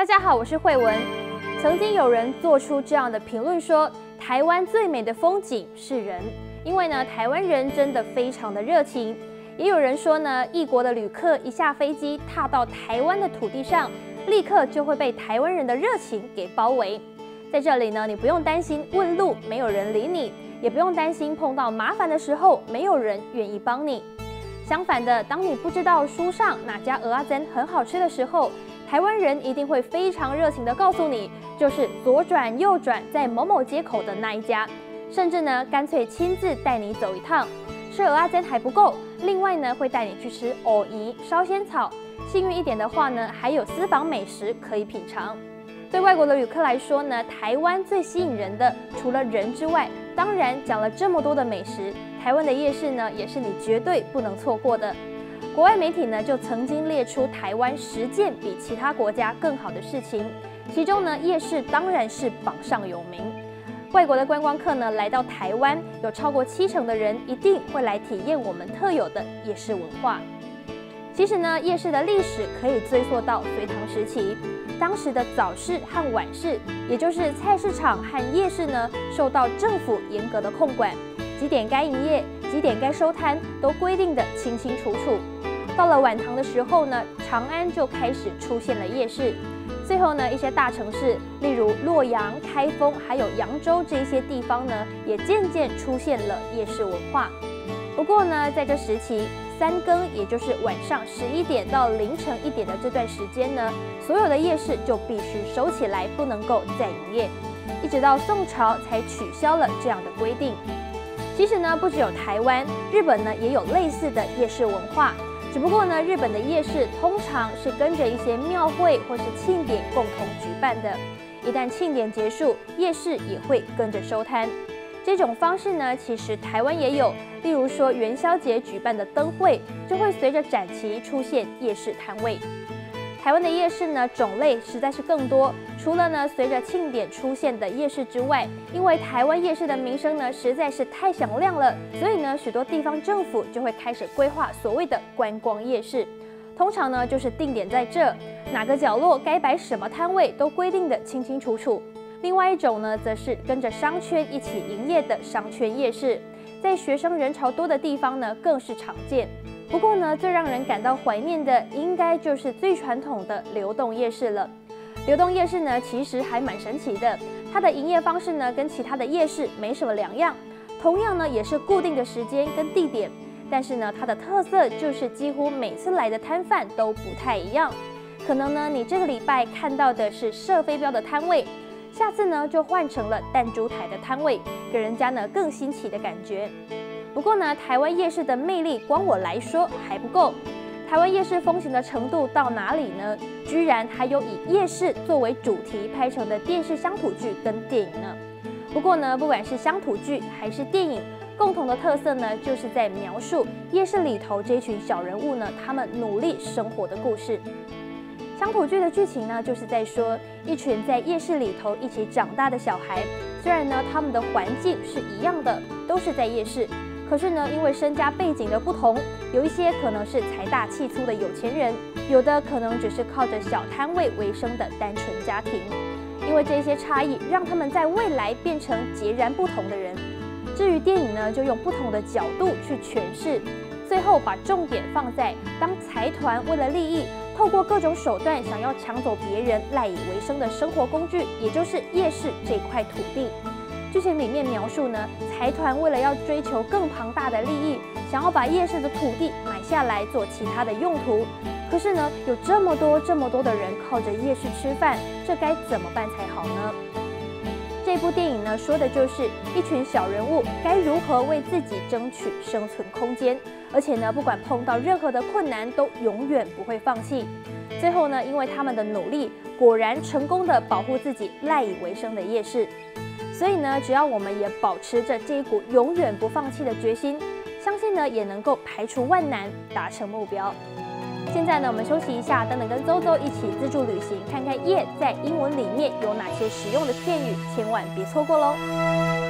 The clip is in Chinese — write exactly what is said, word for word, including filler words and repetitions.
大家好，我是慧文。曾经有人做出这样的评论说，台湾最美的风景是人，因为呢，台湾人真的非常的热情。也有人说呢，异国的旅客一下飞机踏到台湾的土地上，立刻就会被台湾人的热情给包围。在这里呢，你不用担心问路没有人理你，也不用担心碰到麻烦的时候没有人愿意帮你。相反的，当你不知道书上哪家蚵仔煎很好吃的时候，台湾人一定会非常热情地告诉你，就是左转右转在某某街口的那一家，甚至呢，干脆亲自带你走一趟。吃蚵仔煎还不够，另外呢，会带你去吃藕姨、烧仙草，幸运一点的话呢，还有私房美食可以品尝。对外国的旅客来说呢，台湾最吸引人的除了人之外，当然讲了这么多的美食，台湾的夜市呢，也是你绝对不能错过的。国外媒体呢就曾经列出台湾十件比其他国家更好的事情，其中呢夜市当然是榜上有名。外国的观光客呢来到台湾，有超过七成的人一定会来体验我们特有的夜市文化。其实呢，夜市的历史可以追溯到隋唐时期，当时的早市和晚市，也就是菜市场和夜市呢，受到政府严格的控管，几点该营业，几点该收摊，都规定得清清楚楚。到了晚唐的时候呢，长安就开始出现了夜市。最后呢，一些大城市，例如洛阳、开封，还有扬州这些地方呢，也渐渐出现了夜市文化。不过呢，在这时期，三更，也就是晚上十一点到凌晨一点的这段时间呢，所有的夜市就必须收起来，不能够再营业。一直到宋朝才取消了这样的规定。其实呢，不只有台湾，日本呢也有类似的夜市文化。只不过呢，日本的夜市通常是跟着一些庙会或是庆典共同举办的。一旦庆典结束，夜市也会跟着收摊。这种方式呢，其实台湾也有。例如说元宵节举办的灯会，就会随着展期出现夜市摊位。台湾的夜市呢，种类实在是更多。除了呢随着庆典出现的夜市之外，因为台湾夜市的名声呢实在是太响亮了，所以呢许多地方政府就会开始规划所谓的观光夜市。通常呢就是定点在这，哪个角落该摆什么摊位都规定得清清楚楚。另外一种呢，则是跟着商圈一起营业的商圈夜市，在学生人潮多的地方呢更是常见。不过呢，最让人感到怀念的，应该就是最传统的流动夜市了。流动夜市呢，其实还蛮神奇的，它的营业方式呢，跟其他的夜市没什么两样，同样呢，也是固定的时间跟地点，但是呢，它的特色就是几乎每次来的摊贩都不太一样。可能呢，你这个礼拜看到的是射飞镖的摊位，下次呢，就换成了弹珠台的摊位，给人家呢更新奇的感觉。不过呢，台湾夜市的魅力，光我来说还不够。台湾夜市风行的程度到哪里呢？居然还有以夜市作为主题拍成的电视乡土剧跟电影呢。不过呢，不管是乡土剧还是电影，共同的特色呢，就是在描述夜市里头这群小人物呢，他们努力生活的故事。乡土剧的剧情呢，就是在说一群在夜市里头一起长大的小孩，虽然呢他们的环境是一样的，都是在夜市。可是呢，因为身家背景的不同，有一些可能是财大气粗的有钱人，有的可能只是靠着小摊位为生的单纯家庭。因为这些差异，让他们在未来变成截然不同的人。至于电影呢，就用不同的角度去诠释，最后把重点放在当财团为了利益，透过各种手段想要抢走别人赖以为生的生活工具，也就是夜市这块土地。剧情里面描述呢，财团为了要追求更庞大的利益，想要把夜市的土地买下来做其他的用途。可是呢，有这么多这么多的人靠着夜市吃饭，这该怎么办才好呢？这部电影呢，说的就是一群小人物该如何为自己争取生存空间，而且呢，不管碰到任何的困难，都永远不会放弃。最后呢，因为他们的努力，果然成功的保护自己赖以为生的夜市。所以呢，只要我们也保持着这一股永远不放弃的决心，相信呢也能够排除万难，达成目标。现在呢，我们休息一下，等等跟周周一起自助旅行，看看夜在英文里面有哪些实用的片语，千万别错过喽。